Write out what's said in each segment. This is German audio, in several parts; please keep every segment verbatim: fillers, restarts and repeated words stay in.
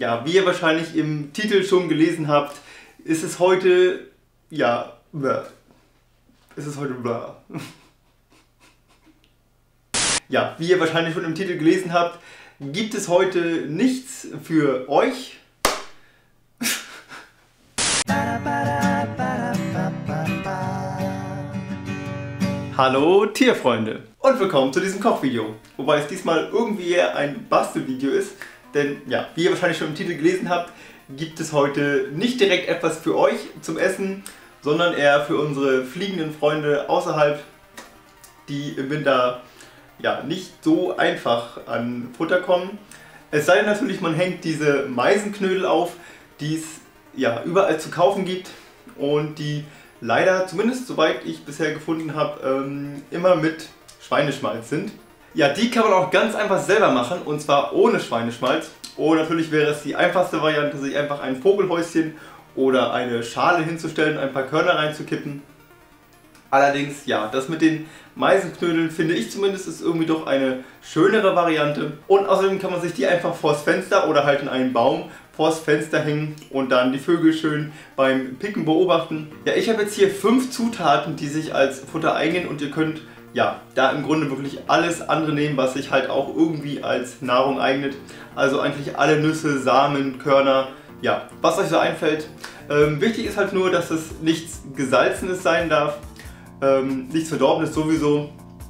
ja, wie ihr wahrscheinlich im Titel schon gelesen habt, ist es heute, ja, bläh. ist es heute bläh. Ja, wie ihr wahrscheinlich schon im Titel gelesen habt, gibt es heute nichts für euch. Hallo Tierfreunde und willkommen zu diesem Kochvideo, wobei es diesmal irgendwie eher ein Bastelvideo ist, denn ja, wie ihr wahrscheinlich schon im Titel gelesen habt, gibt es heute nicht direkt etwas für euch zum Essen, sondern eher für unsere fliegenden Freunde außerhalb, die im Winter ja nicht so einfach an Futter kommen. Es sei denn natürlich, man hängt diese Meisenknödel auf, die es ja überall zu kaufen gibt und die leider, zumindest soweit ich bisher gefunden habe, ähm, immer mit Schweineschmalz sind. Ja, die kann man auch ganz einfach selber machen, und zwar ohne Schweineschmalz. Und natürlich wäre es die einfachste Variante, sich einfach ein Vogelhäuschen oder eine Schale hinzustellen, ein paar Körner reinzukippen. Allerdings, ja, das mit den Meisenknödeln, finde ich zumindest, ist irgendwie doch eine schönere Variante. Und außerdem kann man sich die einfach vors Fenster oder halt in einen Baum vors Fenster hängen und dann die Vögel schön beim Picken beobachten. Ja, ich habe jetzt hier fünf Zutaten, die sich als Futter eignen, und ihr könnt ja da im Grunde wirklich alles andere nehmen, was sich halt auch irgendwie als Nahrung eignet. Also eigentlich alle Nüsse, Samen, Körner, ja, was euch so einfällt. Ähm, wichtig ist halt nur, dass es nichts Gesalzenes sein darf. Ähm, nichts Verdorbenes sowieso,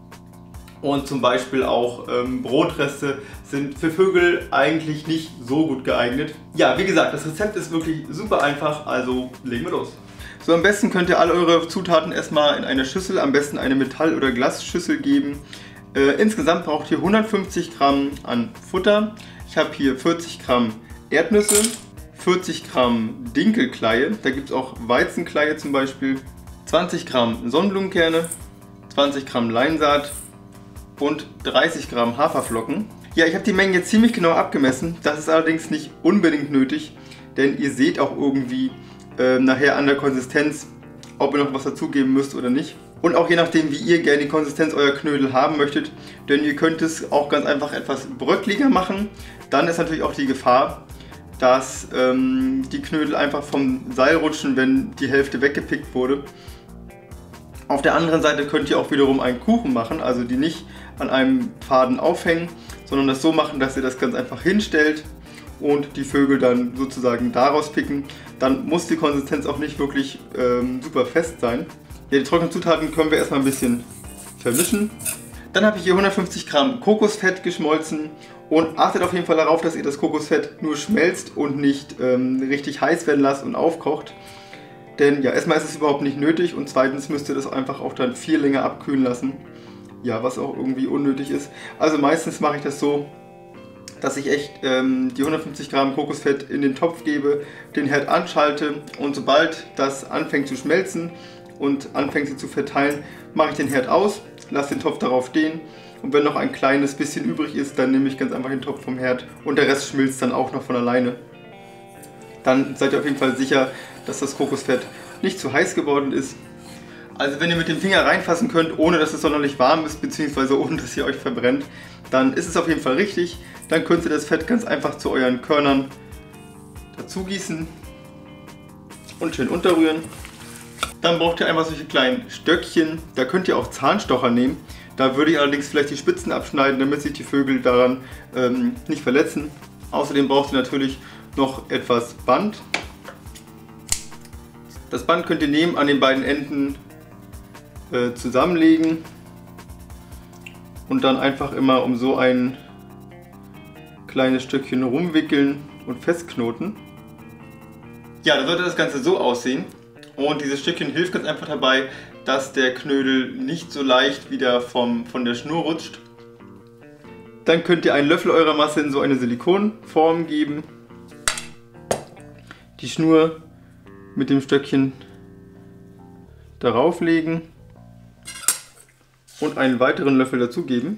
und zum Beispiel auch ähm, Brotreste sind für Vögel eigentlich nicht so gut geeignet. Ja, wie gesagt, das Rezept ist wirklich super einfach, also legen wir los. So, am besten könnt ihr alle eure Zutaten erstmal in eine Schüssel, am besten eine Metall- oder Glasschüssel geben. Äh, insgesamt braucht ihr hundertfünfzig Gramm an Futter. Ich habe hier vierzig Gramm Erdnüsse, vierzig Gramm Dinkelkleie, da gibt es auch Weizenkleie zum Beispiel, zwanzig Gramm Sonnenblumenkerne, zwanzig Gramm Leinsaat und dreißig Gramm Haferflocken. Ja, ich habe die Mengen jetzt ziemlich genau abgemessen. Das ist allerdings nicht unbedingt nötig, denn ihr seht auch irgendwie äh, nachher an der Konsistenz, ob ihr noch was dazugeben müsst oder nicht. Und auch je nachdem, wie ihr gerne die Konsistenz eurer Knödel haben möchtet, denn ihr könnt es auch ganz einfach etwas bröckliger machen. Dann ist natürlich auch die Gefahr, dass ähm, die Knödel einfach vom Seil rutschen, wenn die Hälfte weggepickt wurde. Auf der anderen Seite könnt ihr auch wiederum einen Kuchen machen, also die nicht an einem Faden aufhängen, sondern das so machen, dass ihr das ganz einfach hinstellt und die Vögel dann sozusagen daraus picken. Dann muss die Konsistenz auch nicht wirklich ähm, super fest sein. Ja, die trockenen Zutaten können wir erstmal ein bisschen vermischen. Dann habe ich hier hundertfünfzig Gramm Kokosfett geschmolzen, und achtet auf jeden Fall darauf, dass ihr das Kokosfett nur schmelzt und nicht ähm, richtig heiß werden lasst und aufkocht. Denn ja, erstmal ist es überhaupt nicht nötig, und zweitens müsst ihr das einfach auch dann viel länger abkühlen lassen. Ja, was auch irgendwie unnötig ist. Also meistens mache ich das so, dass ich echt ähm, die hundertfünfzig Gramm Kokosfett in den Topf gebe, den Herd anschalte, und sobald das anfängt zu schmelzen und anfängt sich zu verteilen, mache ich den Herd aus, lasse den Topf darauf stehen, und wenn noch ein kleines bisschen übrig ist, dann nehme ich ganz einfach den Topf vom Herd und der Rest schmilzt dann auch noch von alleine. Dann seid ihr auf jeden Fall sicher, dass das Kokosfett nicht zu heiß geworden ist. Also wenn ihr mit dem Finger reinfassen könnt, ohne dass es sonderlich warm ist, beziehungsweise ohne dass ihr euch verbrennt, dann ist es auf jeden Fall richtig. Dann könnt ihr das Fett ganz einfach zu euren Körnern dazu gießen und schön unterrühren. Dann braucht ihr einfach solche kleinen Stöckchen, da könnt ihr auch Zahnstocher nehmen. Da würde ich allerdings vielleicht die Spitzen abschneiden, damit sich die Vögel daran ähm, nicht verletzen. Außerdem braucht ihr natürlich noch etwas Band. Das Band könnt ihr nehmen, an den beiden Enden äh, zusammenlegen und dann einfach immer um so ein kleines Stückchen rumwickeln und festknoten. Ja, dann sollte das Ganze so aussehen, und dieses Stückchen hilft ganz einfach dabei, dass der Knödel nicht so leicht wieder vom, von der Schnur rutscht. Dann könnt ihr einen Löffel eurer Masse in so eine Silikonform geben, die Schnur mit dem Stöckchen darauf legen und einen weiteren Löffel dazugeben.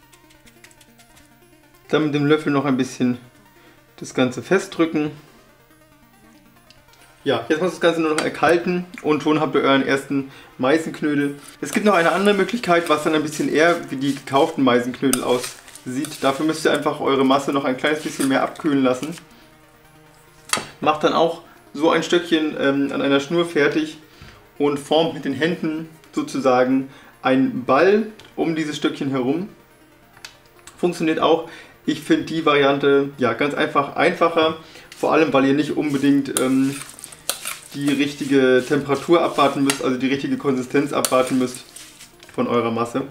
Dann mit dem Löffel noch ein bisschen das Ganze festdrücken. Ja, jetzt muss das Ganze nur noch erkalten, und schon habt ihr euren ersten Meisenknödel. Es gibt noch eine andere Möglichkeit, was dann ein bisschen eher wie die gekauften Meisenknödel aussieht. Dafür müsst ihr einfach eure Masse noch ein kleines bisschen mehr abkühlen lassen. macht dann auch so ein Stöckchen ähm, an einer Schnur fertig und formt mit den Händen sozusagen einen Ball um dieses Stöckchen herum. Funktioniert auch. Ich finde die Variante ja ganz einfach einfacher, vor allem weil ihr nicht unbedingt ähm, die richtige Temperatur abwarten müsst, also die richtige Konsistenz abwarten müsst von eurer Masse.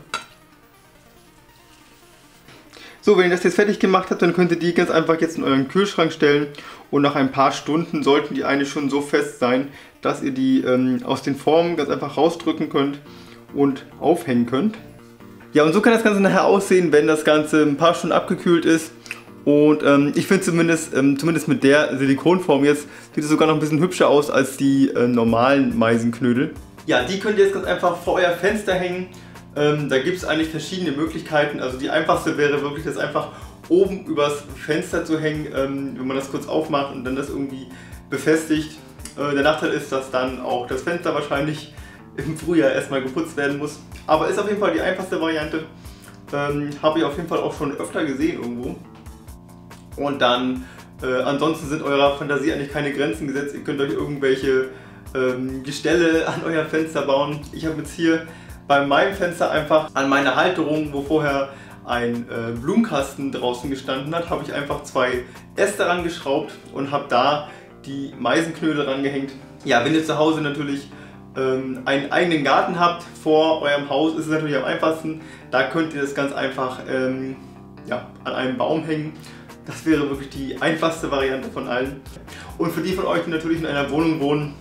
So, wenn ihr das jetzt fertig gemacht habt, dann könnt ihr die ganz einfach jetzt in euren Kühlschrank stellen und nach ein paar Stunden sollten die eigentlich schon so fest sein, dass ihr die ähm, aus den Formen ganz einfach rausdrücken könnt und aufhängen könnt. Ja, und so kann das Ganze nachher aussehen, wenn das Ganze ein paar Stunden abgekühlt ist. Und ähm, ich finde zumindest, ähm, zumindest mit der Silikonform jetzt, sieht es sogar noch ein bisschen hübscher aus als die äh, normalen Meisenknödel. Ja, die könnt ihr jetzt ganz einfach vor euer Fenster hängen. Ähm, da gibt es eigentlich verschiedene Möglichkeiten. Also die einfachste wäre wirklich, das einfach oben übers Fenster zu hängen, ähm, wenn man das kurz aufmacht und dann das irgendwie befestigt. Äh, der Nachteil ist, dass dann auch das Fenster wahrscheinlich im Frühjahr erstmal geputzt werden muss. Aber ist auf jeden Fall die einfachste Variante. Ähm, Habe ich auf jeden Fall auch schon öfter gesehen irgendwo. Und dann, äh, ansonsten sind eurer Fantasie eigentlich keine Grenzen gesetzt. Ihr könnt euch irgendwelche ähm, Gestelle an euer Fenster bauen. Ich habe jetzt hier bei meinem Fenster einfach an meine Halterung, wo vorher ein äh, Blumenkasten draußen gestanden hat, habe ich einfach zwei Äste rangeschraubt und habe da die Meisenknödel rangehängt. Ja, wenn ihr zu Hause natürlich ähm, einen eigenen Garten habt vor eurem Haus, ist es natürlich am einfachsten. Da könnt ihr das ganz einfach ähm, ja, an einem Baum hängen. Das wäre wirklich die einfachste Variante von allen. Und für die von euch, die natürlich in einer Wohnung wohnen,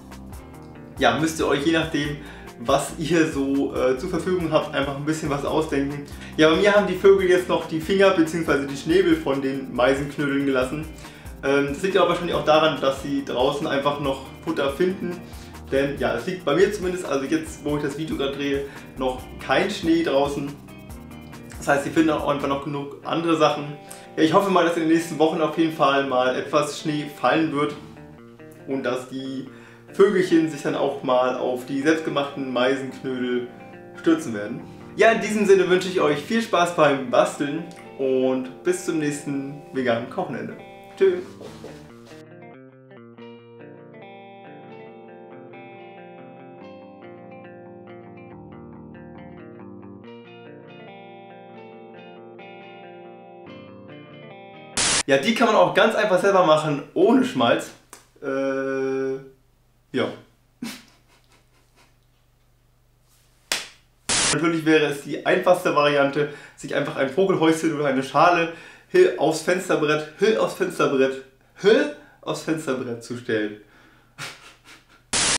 ja, müsst ihr euch je nachdem, was ihr so äh, zur Verfügung habt, einfach ein bisschen was ausdenken. Ja, bei mir haben die Vögel jetzt noch die Finger bzw. die Schnäbel von den Meisenknödeln gelassen. Ähm, das liegt ja aber wahrscheinlich auch daran, dass sie draußen einfach noch Futter finden. Denn ja, es liegt bei mir zumindest, also jetzt, wo ich das Video gerade drehe, noch kein Schnee draußen. Das heißt, sie finden auch einfach noch genug andere Sachen. Ja, ich hoffe mal, dass in den nächsten Wochen auf jeden Fall mal etwas Schnee fallen wird und dass die Vögelchen sich dann auch mal auf die selbstgemachten Meisenknödel stürzen werden. Ja, in diesem Sinne wünsche ich euch viel Spaß beim Basteln und bis zum nächsten veganen Kochenende. Tschüss! Ja, die kann man auch ganz einfach selber machen, ohne Schmalz. Äh, ja. Natürlich wäre es die einfachste Variante, sich einfach ein Vogelhäuschen oder eine Schale aufs Fensterbrett, aufs Fensterbrett, aufs Fensterbrett zu stellen.